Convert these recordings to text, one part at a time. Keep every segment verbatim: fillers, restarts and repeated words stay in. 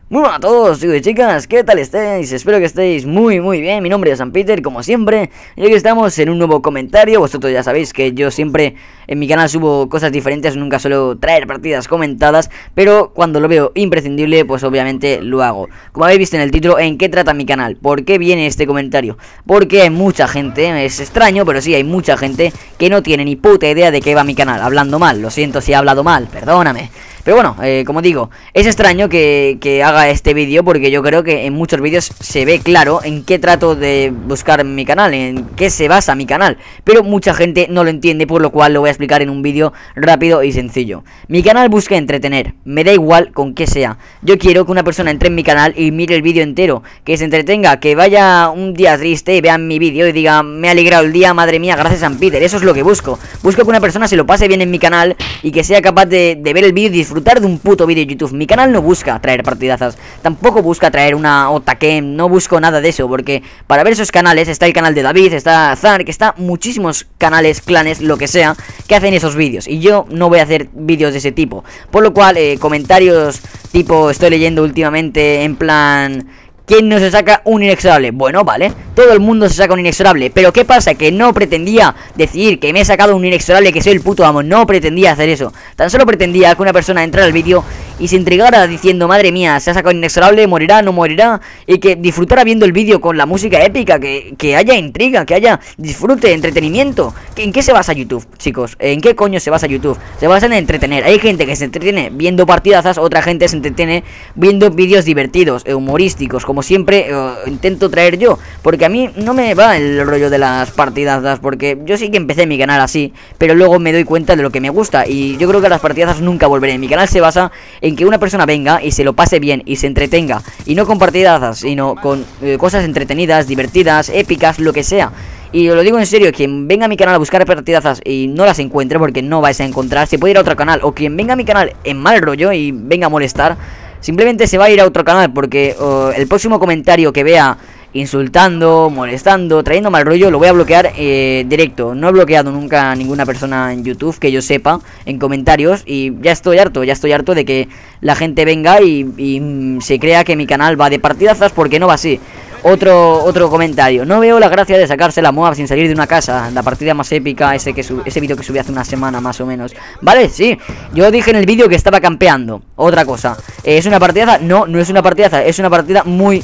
Muy buenas a todos, chicos y chicas, ¿qué tal estáis? Espero que estéis muy muy bien. Mi nombre es Sanpeter, como siempre, y hoy estamos en un nuevo comentario. Vosotros ya sabéis que yo siempre en mi canal subo cosas diferentes, nunca suelo traer partidas comentadas, pero cuando lo veo imprescindible, pues obviamente lo hago. Como habéis visto en el título, ¿en qué trata mi canal? ¿Por qué viene este comentario? Porque hay mucha gente, es extraño, pero sí, hay mucha gente que no tiene ni puta idea de qué va mi canal. Hablando mal, lo siento si he hablado mal, perdóname. Pero bueno, eh, como digo, es extraño que, que haga este vídeo porque yo creo que en muchos vídeos se ve claro en qué trato de buscar mi canal, en qué se basa mi canal. Pero mucha gente no lo entiende, por lo cual lo voy a explicar en un vídeo rápido y sencillo. Mi canal busca entretener, me da igual con qué sea. Yo quiero que una persona entre en mi canal y mire el vídeo entero, que se entretenga, que vaya un día triste y vea mi vídeo y diga, me ha alegrado el día, madre mía, gracias Sanpeter. Eso es lo que busco. Busco que una persona se lo pase bien en mi canal y que sea capaz de, de ver el vídeo y disfrutar disfrutar de un puto vídeo de YouTube. Mi canal no busca traer partidazas, tampoco busca traer una Otakem, no busco nada de eso, porque para ver esos canales está el canal de David, está Zark, está muchísimos canales, clanes, lo que sea, que hacen esos vídeos, y yo no voy a hacer vídeos de ese tipo, por lo cual, eh, comentarios tipo, estoy leyendo últimamente en plan... ¿quién no se saca un inexorable? Bueno, vale, todo el mundo se saca un inexorable. Pero ¿qué pasa? Que no pretendía decir que me he sacado un inexorable, que soy el puto amo. No pretendía hacer eso. Tan solo pretendía que una persona entrara al vídeo y se intrigara diciendo, madre mía, se ha sacado un inexorable, morirá, no morirá. Y que disfrutara viendo el vídeo con la música épica, que, que haya intriga, que haya disfrute, entretenimiento. ¿En qué se basa YouTube, chicos? ¿En qué coño se basa YouTube? Se basa en entretener. Hay gente que se entretiene viendo partidazas, otra gente se entretiene viendo vídeos divertidos, humorísticos, como siempre uh, intento traer yo, porque a mí no me va el rollo de las partidazas, porque yo sí que empecé mi canal así, pero luego me doy cuenta de lo que me gusta, y yo creo que las partidazas nunca volveré. Mi canal se basa en que una persona venga y se lo pase bien y se entretenga, y no con partidazas, sino con eh, cosas entretenidas, divertidas, épicas, lo que sea. Y lo digo en serio, quien venga a mi canal a buscar partidazas y no las encuentre, porque no vais a encontrar, se puede ir a otro canal, o quien venga a mi canal en mal rollo y venga a molestar, simplemente se va a ir a otro canal, porque uh, el próximo comentario que vea insultando, molestando, trayendo mal rollo, lo voy a bloquear eh, directo. No he bloqueado nunca a ninguna persona en YouTube que yo sepa en comentarios, y ya estoy harto, ya estoy harto de que la gente venga y, y mm, se crea que mi canal va de partidazas, porque no va así. Otro otro comentario, no veo la gracia de sacarse la Moab sin salir de una casa, la partida más épica, ese que ese vídeo que subí hace una semana más o menos. Vale, sí, yo dije en el vídeo que estaba campeando. Otra cosa, eh, ¿es una partidaza? No, no es una partidaza, es una partida muy...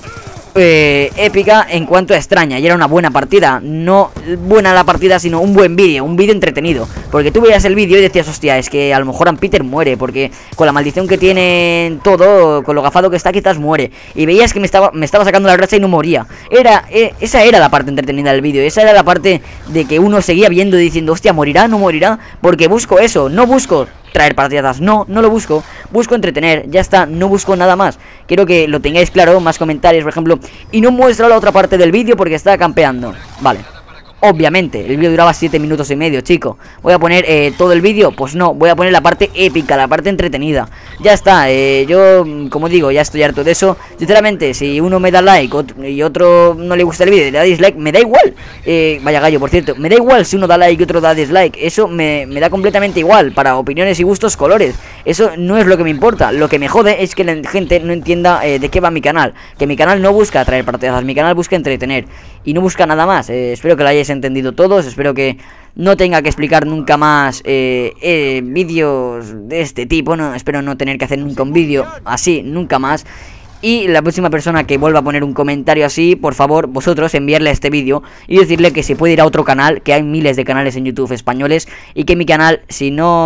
Eh, épica en cuanto a extraña, y era una buena partida, no buena la partida, sino un buen vídeo, un vídeo entretenido, porque tú veías el vídeo y decías, hostia, es que a lo mejor Sanpeter muere, porque con la maldición que tiene todo, con lo gafado que está, quizás muere, y veías que me estaba, me estaba sacando la racha y no moría. Era, eh, esa era la parte entretenida del vídeo, esa era la parte de que uno seguía viendo y diciendo, hostia, morirá, no morirá, porque busco eso, no busco traer partidas, no, no lo busco, busco entretener, ya está, no busco nada más. Quiero que lo tengáis claro, más comentarios, por ejemplo, y no muestro la otra parte del vídeo porque está campeando, vale. Obviamente, el vídeo duraba siete minutos y medio, chico. ¿Voy a poner eh, todo el vídeo? Pues no, voy a poner la parte épica, la parte entretenida. Ya está, eh, yo, como digo, ya estoy harto de eso. Sinceramente, si uno me da like otro, y otro no le gusta el vídeo y le da dislike, me da igual. eh, Vaya gallo, por cierto, me da igual si uno da like y otro da dislike. Eso me, me da completamente igual. Para opiniones y gustos, colores. Eso no es lo que me importa. Lo que me jode es que la gente no entienda eh, de qué va mi canal. Que mi canal no busca traer partidas, mi canal busca entretener y no busca nada más. eh, Espero que lo hayáis entendido todos, espero que no tenga que explicar nunca más eh, eh, vídeos de este tipo, no, espero no tener que hacer nunca un vídeo así, nunca más. Y la próxima persona que vuelva a poner un comentario así, por favor, vosotros enviarle este vídeo y decirle que se puede ir a otro canal, que hay miles de canales en YouTube españoles, y que mi canal, si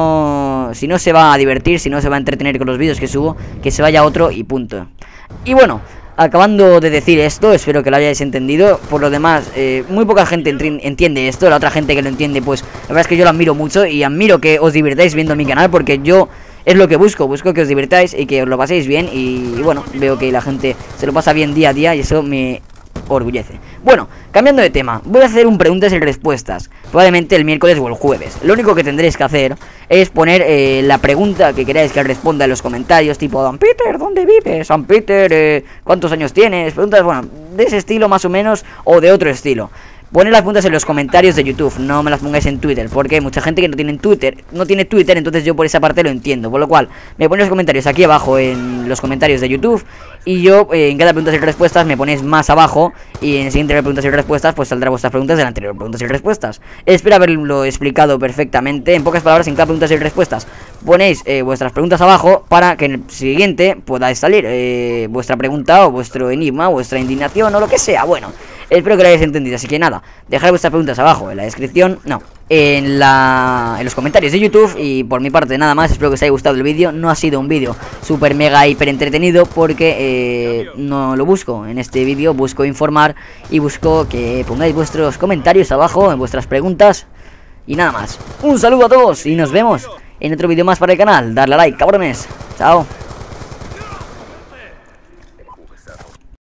no si no se va a divertir, si no se va a entretener con los vídeos que subo, que se vaya a otro y punto. Y bueno, acabando de decir esto, espero que lo hayáis entendido. Por lo demás, eh, muy poca gente entiende esto. La otra gente que lo entiende, pues la verdad es que yo lo admiro mucho, y admiro que os divirtáis viendo mi canal, porque yo es lo que busco, busco que os divirtáis y que os lo paséis bien. Y, y bueno, veo que la gente se lo pasa bien día a día y eso me orgullece. Bueno, cambiando de tema, voy a hacer un preguntas y respuestas, probablemente el miércoles o el jueves. Lo único que tendréis que hacer es poner eh, la pregunta que queráis que responda en los comentarios, tipo, Sanpeter, ¿dónde vives? Sanpeter, eh, ¿cuántos años tienes? Preguntas, bueno, de ese estilo más o menos, o de otro estilo. Poned las preguntas en los comentarios de YouTube, no me las pongáis en Twitter, porque hay mucha gente que no tiene Twitter, no tiene Twitter, entonces yo por esa parte lo entiendo. Por lo cual, me ponéis los comentarios aquí abajo en los comentarios de YouTube, y yo eh, en cada preguntas y respuestas me ponéis más abajo, y en el siguiente preguntas y respuestas pues saldrá vuestras preguntas de la anterior preguntas y respuestas. Espero haberlo explicado perfectamente. En pocas palabras, en cada preguntas y respuestas ponéis eh, vuestras preguntas abajo para que en el siguiente podáis salir eh, vuestra pregunta o vuestro enigma, vuestra indignación o lo que sea. Bueno, espero que lo hayáis entendido, así que nada, dejad vuestras preguntas abajo en la descripción, no, en la en los comentarios de YouTube. Y por mi parte nada más, espero que os haya gustado el vídeo. No ha sido un vídeo super mega hiper entretenido porque eh, no lo busco en este vídeo, busco informar y busco que pongáis vuestros comentarios abajo en vuestras preguntas. Y nada más, un saludo a todos y nos vemos en otro vídeo más para el canal. Darle a like, cabrones, chao.